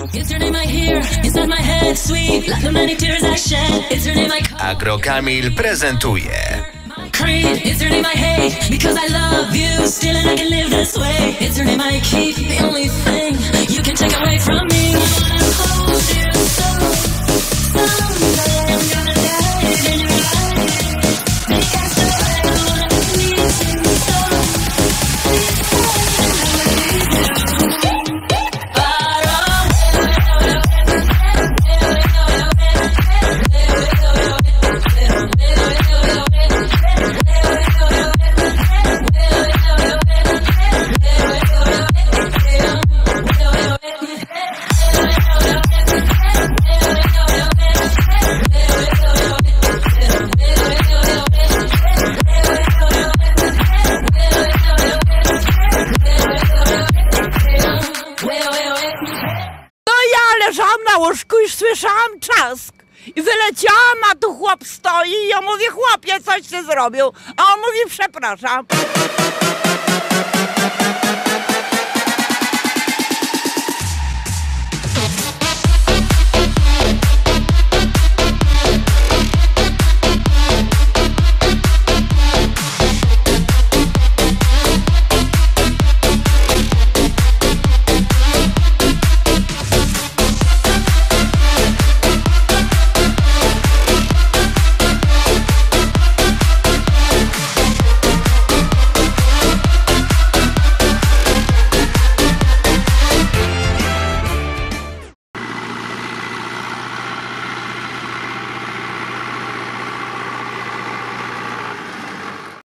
Agrokamil prezentuje Creed, it's her name I hate because I love you still and I can live this way. It's her name I keep, the only thing you can take away from me. I wanna hold you so someday I'm gonna die in your eyes. Because the way I wanna please you so please leżałam na łóżku i słyszałam trzask. I wyleciałam, a tu chłop stoi i ja mówię, chłopie, coś ty zrobił. A on mówi, przepraszam.